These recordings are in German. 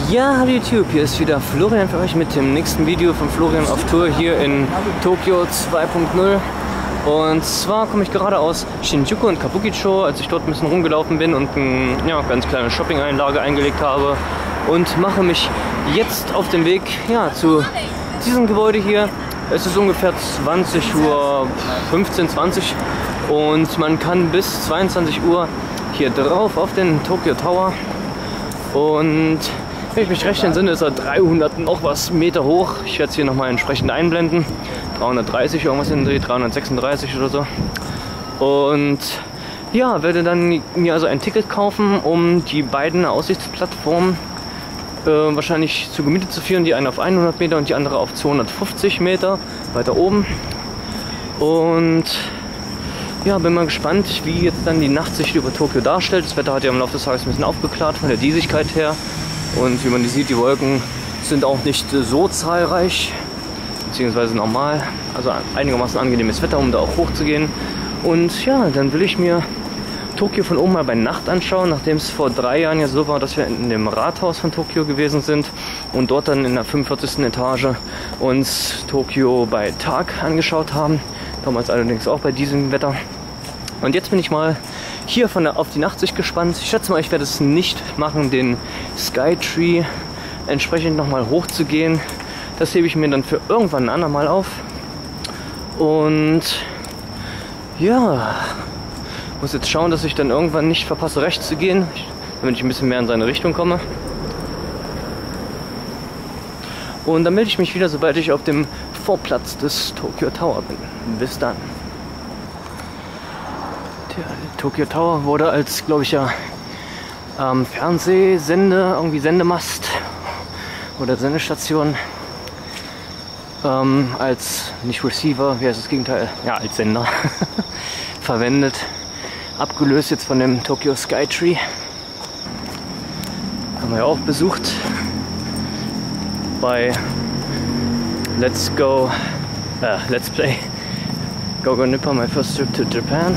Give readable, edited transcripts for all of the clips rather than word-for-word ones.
Ja, hallo YouTube, hier ist wieder Florian für euch mit dem nächsten Video von Florian auf Tour hier in Tokio 2.0. Und zwar komme ich gerade aus Shinjuku und Kabukicho, als ich dort ein bisschen rumgelaufen bin und eine ganz kleine Shopping-Einlage eingelegt habe. Und mache mich jetzt auf den Weg zu diesem Gebäude hier. Es ist ungefähr 20 Uhr, 15, 20 und man kann bis 22 Uhr hier drauf auf den Tokyo Tower. Und wenn ich mich recht entsinne, ist er 300 noch was Meter hoch. Ich werde es hier nochmal entsprechend einblenden. 330 irgendwas in den Dreh, 336 oder so. Und ja, werde dann mir also ein Ticket kaufen, um die beiden Aussichtsplattformen wahrscheinlich zu Gemüte zu führen. Die eine auf 100 Meter und die andere auf 250 Meter weiter oben. Und ja, bin mal gespannt, wie jetzt dann die Nachtsicht über Tokio darstellt. Das Wetter hat ja im Laufe des Tages ein bisschen aufgeklärt von der Diesigkeit her. Und wie man sieht, die Wolken sind auch nicht so zahlreich, beziehungsweise normal. Also einigermaßen angenehmes Wetter, um da auch hoch zu gehen. Und ja, dann will ich mir Tokio von oben mal bei Nacht anschauen, nachdem es vor 3 Jahren ja so war, dass wir in dem Rathaus von Tokio gewesen sind und dort dann in der 45. Etage uns Tokio bei Tag angeschaut haben. Damals allerdings auch bei diesem Wetter. Und jetzt bin ich mal hier auf die Nachtsicht gespannt. Ich schätze mal, ich werde es nicht machen, den Skytree entsprechend nochmal hoch zu gehen. Das hebe ich mir dann für irgendwann ein andermal auf. Und ja, muss jetzt schauen, dass ich dann irgendwann nicht verpasse, rechts zu gehen, damit ich ein bisschen mehr in seine Richtung komme. Und dann melde ich mich wieder, sobald ich auf dem Vorplatz des Tokyo Tower bin. Bis dann. Der Tokyo Tower wurde als, glaube ich, Fernsehsende, irgendwie Sendemast oder Sendestation, als, nicht Receiver, wie heißt das Gegenteil? Ja, als Sender verwendet. Abgelöst jetzt von dem Tokyo Skytree. Haben wir ja auch besucht bei Let's Play Go Nipper, my first trip to Japan.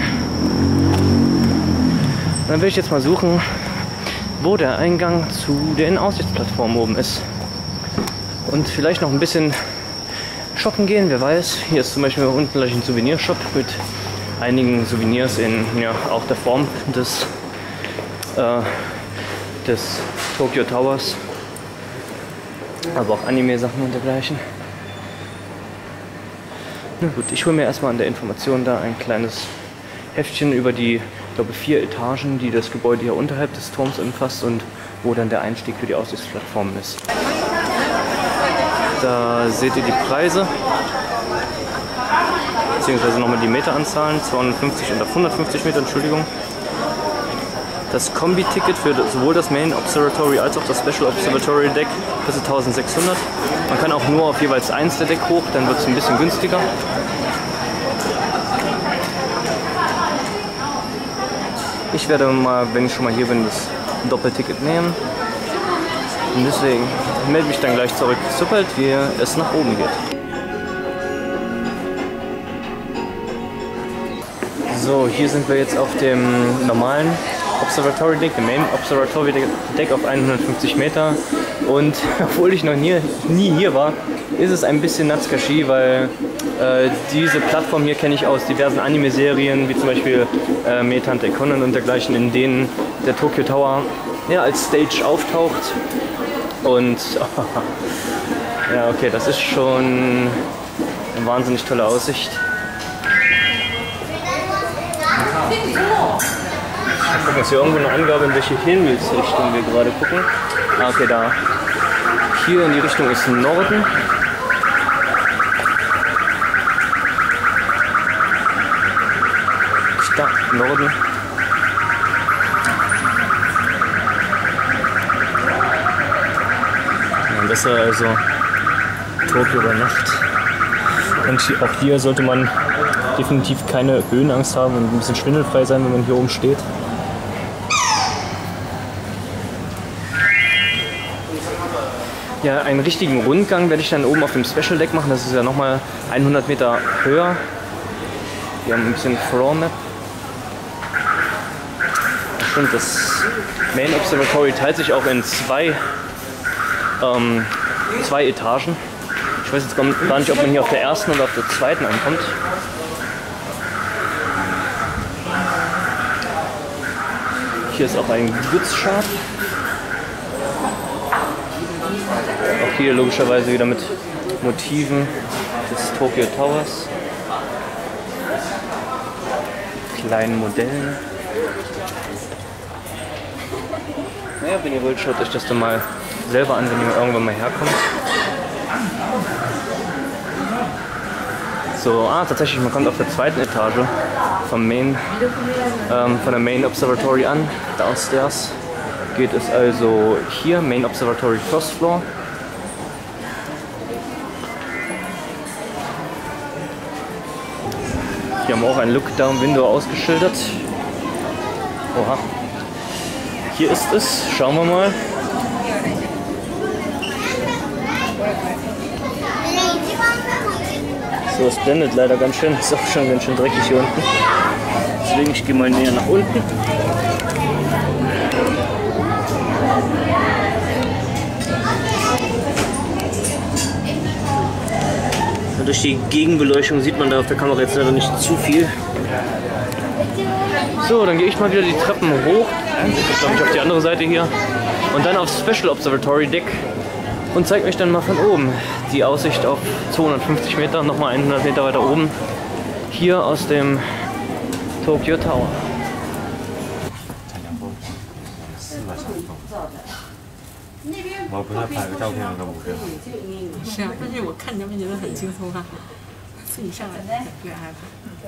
Und dann will ich jetzt mal suchen, wo der Eingang zu den Aussichtsplattformen oben ist. Und vielleicht noch ein bisschen shoppen gehen, wer weiß. Hier ist zum Beispiel unten gleich ein Souvenirshop mit einigen Souvenirs in auch der Form des Tokyo Towers. Aber auch Anime-Sachen und dergleichen. Na gut, ich hole mir erstmal an der Information da ein kleines Heftchen über die, ich glaube, 4 Etagen, die das Gebäude hier unterhalb des Turms umfasst und wo dann der Einstieg für die Aussichtsplattformen ist. Da seht ihr die Preise, beziehungsweise nochmal die Meteranzahlen, 250 und auf 150 Meter, Entschuldigung. Das Kombi-Ticket für sowohl das Main Observatory als auch das Special Observatory Deck kostet 1600. Man kann auch nur auf jeweils eins der Deck hoch, dann wird es ein bisschen günstiger. Ich werde mal, wenn ich schon mal hier bin, das Doppelticket nehmen. Und deswegen melde mich dann gleich zurück, sobald es nach oben geht. So, hier sind wir jetzt auf dem normalen Observatory Deck, dem Main Observatory Deck auf 150 Meter. Und obwohl ich noch nie hier war, ist es ein bisschen Natsukashi, weil diese Plattform hier kenne ich aus diversen Anime-Serien, wie zum Beispiel Metante Conan und dergleichen, in denen der Tokyo Tower als Stage auftaucht. Und ja, okay, das ist schon eine wahnsinnig tolle Aussicht. Ich gucke, ist hier irgendwo eine Angabe, in welche Himmelsrichtung wir gerade gucken. Ah, okay, da. Hier in die Richtung ist Norden. Da, Norden. Ja, das ist also Tokio bei Nacht. Und auch hier sollte man definitiv keine Höhenangst haben und ein bisschen schwindelfrei sein, wenn man hier oben steht. Ja, einen richtigen Rundgang werde ich dann oben auf dem Special Deck machen. Das ist ja nochmal 100 Meter höher. Wir haben ein bisschen Floor Map. Stimmt, das Main Observatory teilt sich auch in 2 2 Etagen. Ich weiß jetzt gar nicht, ob man hier auf der ersten oder auf der zweiten ankommt. Hier ist auch ein Gutsshop. Auch hier logischerweise wieder mit Motiven des Tokyo Towers. Kleinen Modellen. Naja, wenn ihr wollt, schaut euch das dann mal selber an, wenn ihr irgendwann mal herkommt. So, tatsächlich, man kommt auf der zweiten Etage von der Main Observatory an. Downstairs geht es also hier, Main Observatory First Floor. Hier haben wir auch ein Look-Down-Window ausgeschildert. Oha. Hier ist es, schauen wir mal. So, es blendet leider ganz schön, ist auch schon ganz schön dreckig hier unten. Deswegen, ich gehe mal näher nach unten. Durch die Gegenbeleuchtung sieht man da auf der Kamera jetzt leider nicht zu viel. So, dann gehe ich mal wieder die Treppen hoch. Ich glaube, ich auf die andere Seite hier. Und dann aufs Special Observatory Deck. Und zeige euch dann mal von oben die Aussicht auf 250 Meter, nochmal 100 Meter weiter oben. Hier aus dem Tokyo Tower. 我不太拍个照片给我给。 是啊，但是我看他们觉得很轻松啊，自己上来不害怕。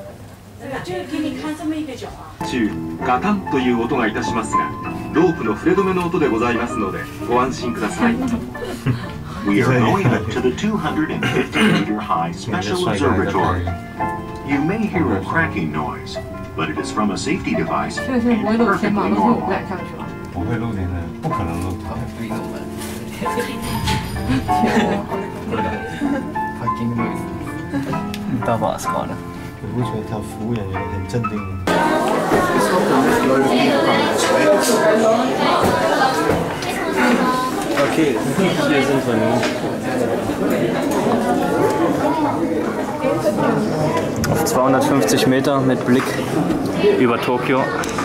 中ガタンという音がいたしますが、ロープの触れ止めの音でございますのでご安心ください。We are going up to the 250-meter high special observatory. You may hear a cracking noise, but it is from a safety device and perfectly normal. 不会露脸的，不可能露。他会故意弄的。Parking noise. Da war es gerade. 你不觉得他服务人员很镇定吗？ Okay, hier sind wir nun. Auf 250 Meter mit Blick über Tokio.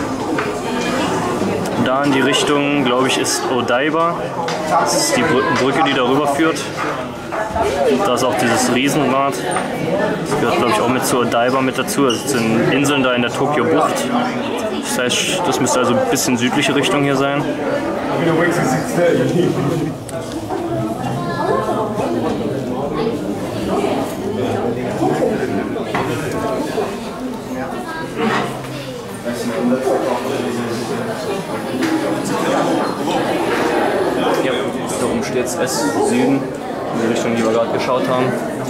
Da in die Richtung, glaube ich, ist Odaiba. Das ist die Brücke, die darüber führt. Da ist auch dieses Riesenrad. Das gehört, glaube ich, auch mit zu Odaiba mit dazu. Das sind Inseln da in der Tokio-Bucht. Das heißt, das müsste also ein bisschen südliche Richtung hier sein. Ja, da oben steht es S, Süden, in die Richtung, die wir gerade geschaut haben.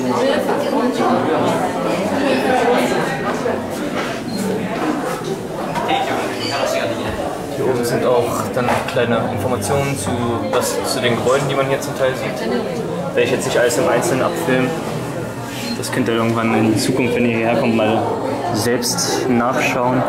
Hier oben sind auch dann kleine Informationen zu den Gebäuden, die man hier zum Teil sieht. Werde ich jetzt nicht alles im Einzelnen abfilmen. Das könnt ihr irgendwann in Zukunft, wenn ihr hierher kommt, mal selbst nachschauen.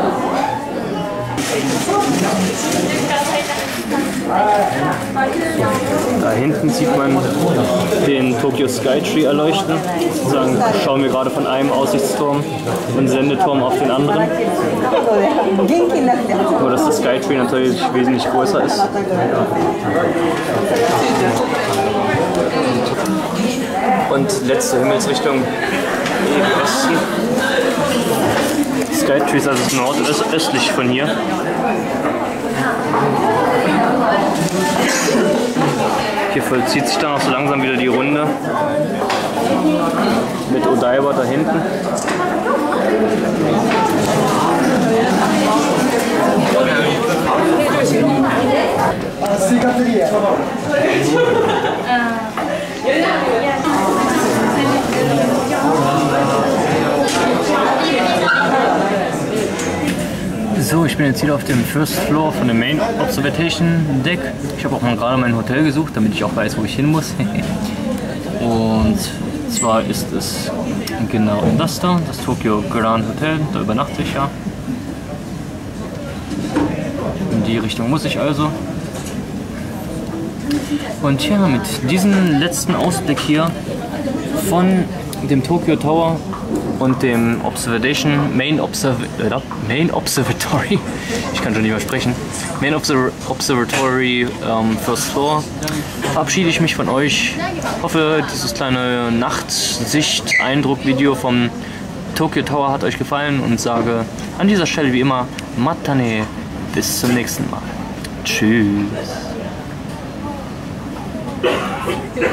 Da hinten sieht man den Tokyo Skytree erleuchten. Sozusagen schauen wir gerade von einem Aussichtsturm und Sendeturm auf den anderen. Nur dass der Skytree natürlich wesentlich größer ist. Und letzte Himmelsrichtung eben Westen. Skytree ist also nordöstlich von hier. Hier vollzieht sich dann auch so langsam wieder die Runde mit Odaiba da hinten. So, ich bin jetzt hier auf dem First Floor von der Main Observation Deck. Ich habe auch mal gerade mein Hotel gesucht, damit ich auch weiß, wo ich hin muss. Und zwar ist es genau das da, das Tokyo Grand Hotel. Da übernachte ich ja. In die Richtung muss ich also. Und ja, mit diesem letzten Ausblick hier von dem Tokyo Tower und dem Main Observatory, ich kann schon nicht mehr sprechen, Main Observatory First Floor, verabschiede ich mich von euch. Hoffe, dieses kleine Nachtsicht-Eindruck-Video vom Tokyo Tower hat euch gefallen und sage an dieser Stelle wie immer Matane, bis zum nächsten Mal. Tschüss.